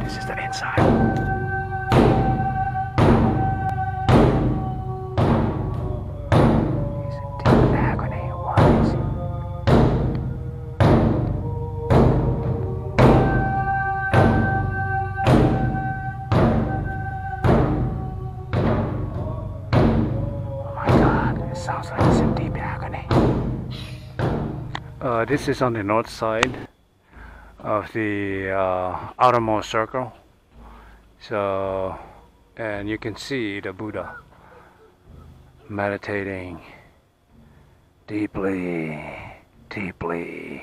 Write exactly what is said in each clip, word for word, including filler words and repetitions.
This is the inside. Sounds like it's in deep agony. Uh, this is on the north side of the uh, outermost circle. So, and you can see the Buddha meditating deeply, deeply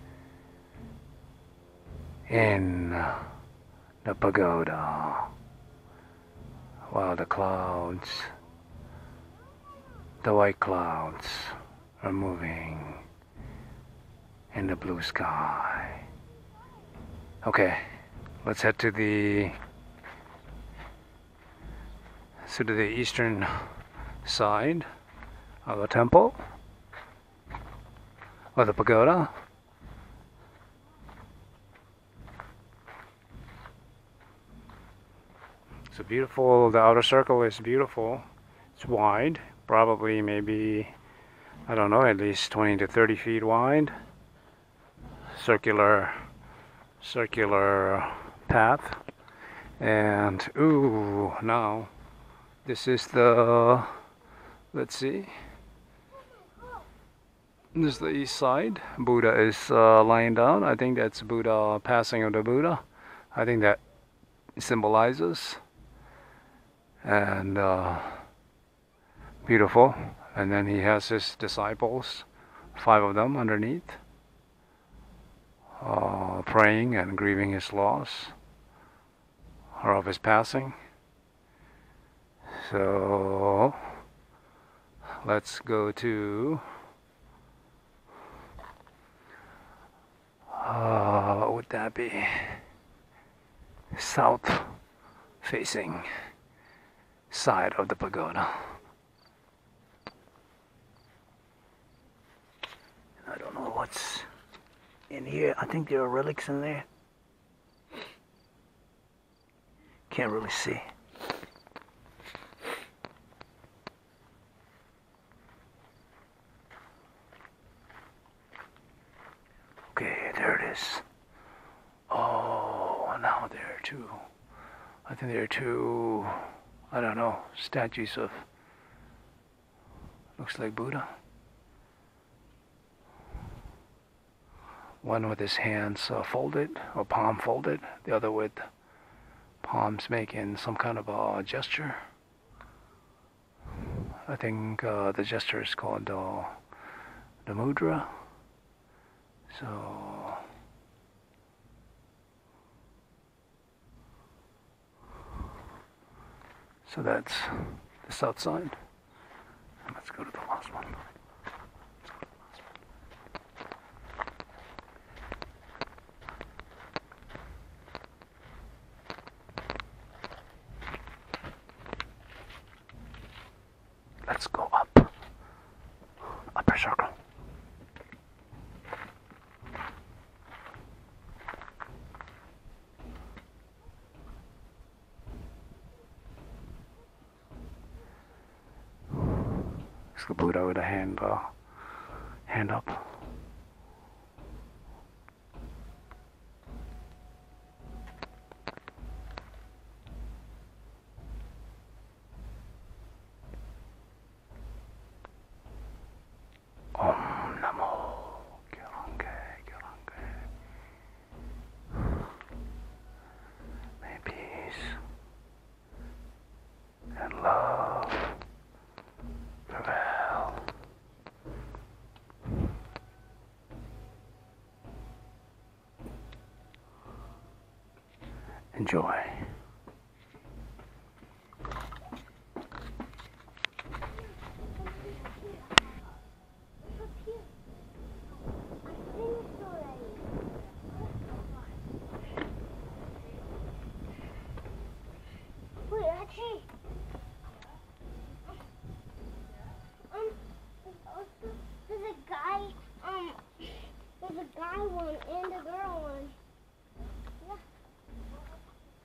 in the pagoda while the clouds, the white clouds, are moving in the blue sky. Okay, let's head to the to the eastern side of the temple, or the pagoda. It's a beautiful, the outer circle is beautiful. It's wide, probably maybe, I don't know, at least twenty to thirty feet wide. Circular, circular path. And, ooh, now, this is the, let's see. This is the east side. Buddha is uh, lying down. I think that's Buddha, passing of the Buddha. I think that symbolizes. And uh, beautiful. And then he has his disciples, five of them underneath, uh, praying and grieving his loss or of his passing. So let's go to uh, what would that be? South facing side of the pagoda. I don't know what's in here. I think there are relics in there. Can't really see. Okay, there it is. Oh, now there are two. I think there are two, I don't know, statues of, looks like Buddha. One with his hands uh, folded, or palm folded. The other with palms making some kind of a gesture. I think uh, the gesture is called uh, the mudra. So, so that's the south side. Let's go to the last one. Let's go up. Upper circle. It's the Buddha with a hand, uh, hand up. Om Namo Gyorange, Gyorange. May peace and love prevail. Enjoy. Wait, actually, um, there's a guy, um, there's a guy one and a girl one. Yeah.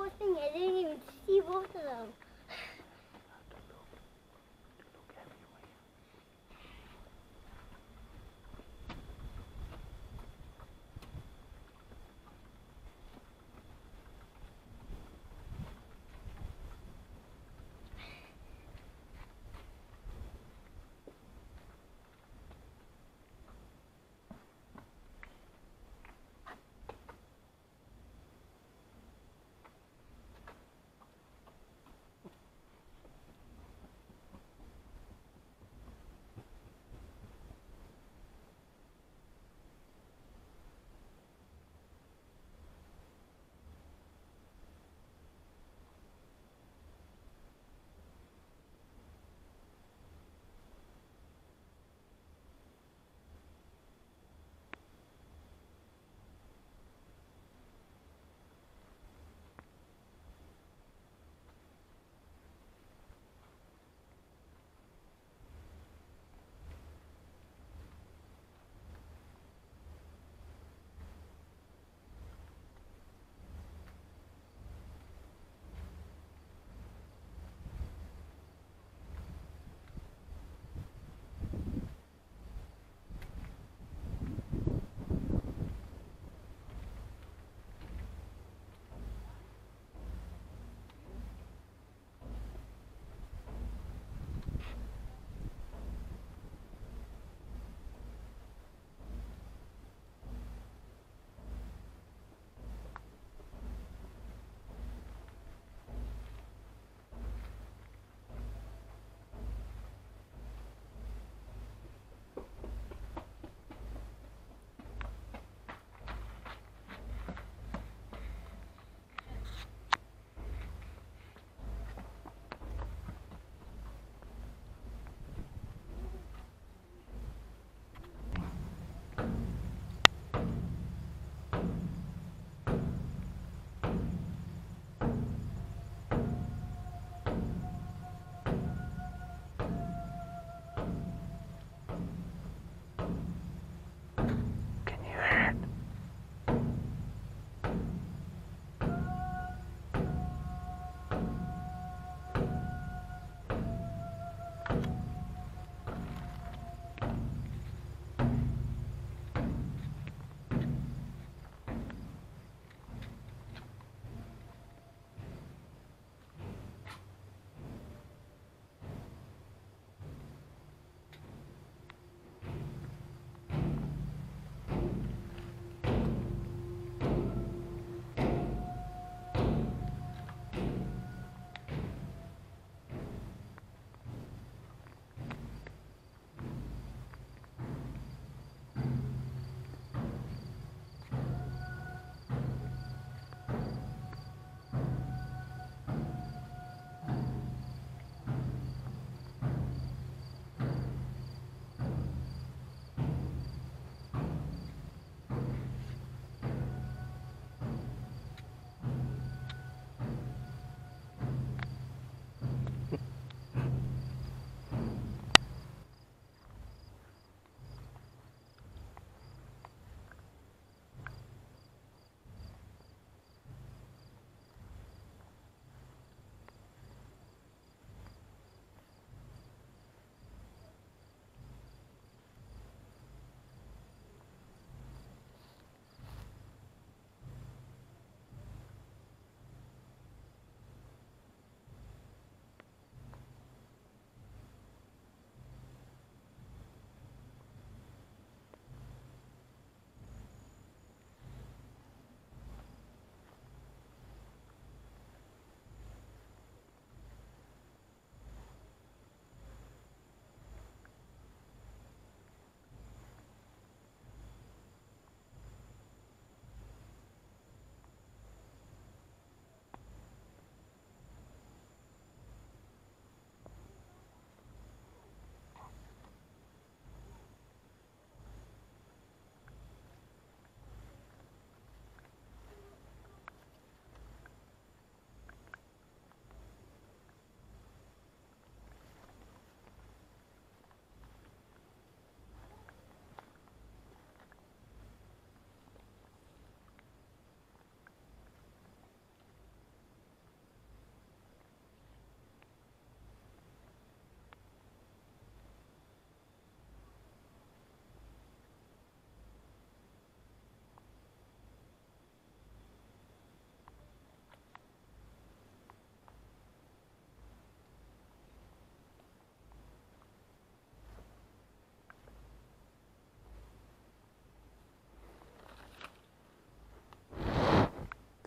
whole thing. I didn't even see both of them.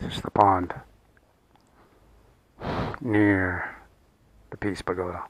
is the pond near the Peace Pagoda.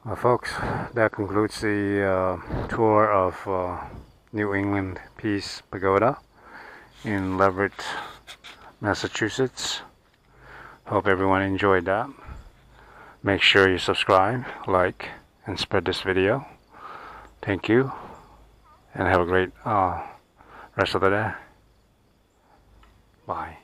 Well, folks, that concludes the uh, tour of uh, New England Peace Pagoda in Leverett, Massachusetts. Hope everyone enjoyed that. Make sure you subscribe, like, and spread this video. Thank you, and have a great uh, rest of the day. Bye.